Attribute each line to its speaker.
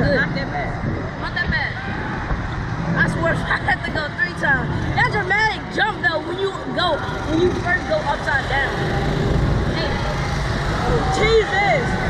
Speaker 1: good.
Speaker 2: Not that bad.
Speaker 1: Not that bad. I swear I had to go 3 times. That dramatic jump though when you first go upside down. Hey.
Speaker 2: Jesus!